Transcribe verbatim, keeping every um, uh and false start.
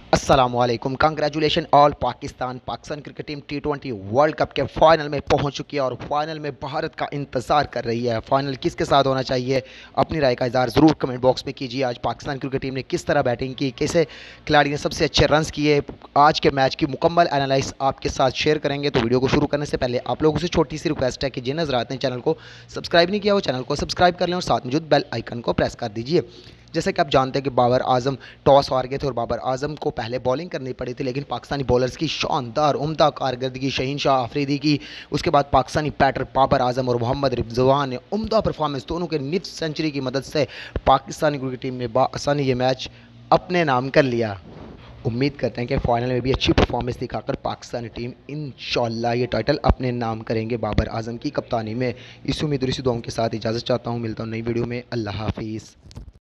अस्सलामुअलैकुम। Congratulation all Pakistan. Pakistan cricket team T twenty world cup के final में पहुंच चुकी है और फाइनल में भारत का इंतजार कर रही है। फाइनल किसके साथ होना चाहिए, अपनी राय का इजहार ज़रूर कमेंट बॉक्स में कीजिए। आज पाकिस्तान क्रिकेट टीम ने किस तरह बैटिंग की, कैसे खिलाड़ी ने सबसे अच्छे रन्स किए, आज के मैच की मुकम्मल एनालिसिस आपके साथ शेयर करेंगे। तो वीडियो को शुरू करने से पहले आप लोगों से छोटी सी रिक्वेस्ट है कि जिन हजरात ने चैनल को सब्सक्राइब नहीं किया वो चैनल को सब्सक्राइब कर लें और साथ मौजूद बेल आइकन को प्रेस कर दीजिए। जैसे कि आप जानते हैं कि बाबर आजम टॉस हार गए थे और बाबर आजम को पहले बॉलिंग करनी पड़ी थी, लेकिन पाकिस्तानी बॉलर्स की शानदार उम्दा कारकर्दगी, शहीन शाह आफरीदी की, उसके बाद पाकिस्तानी बैटर बाबर आजम और मोहम्मद रिजवान ने उम्दा परफॉर्मेंस, दोनों के निफ सेंचुरी की मदद से पाकिस्तानी क्रिकेट टीम ने बासानी ये मैच अपने नाम कर लिया। उम्मीद करते हैं कि फाइनल में भी अच्छी परफॉर्मेंस दिखाकर पाकिस्तानी टीम इंशाल्लाह ये टाइटल अपने नाम करेंगे बाबर आजम की कप्तानी में। इस उम्मीद और इसी दुआओं के साथ इजाज़त चाहता हूँ। मिलता हूँ नई वीडियो में। अल्लाह हाफिज़।